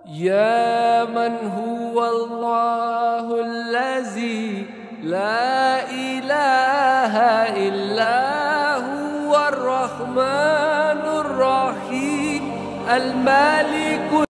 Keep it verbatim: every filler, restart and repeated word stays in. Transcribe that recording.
Ya man huwallahu allazi la ilaha illa huwa ar-rahmanur rahim al-malik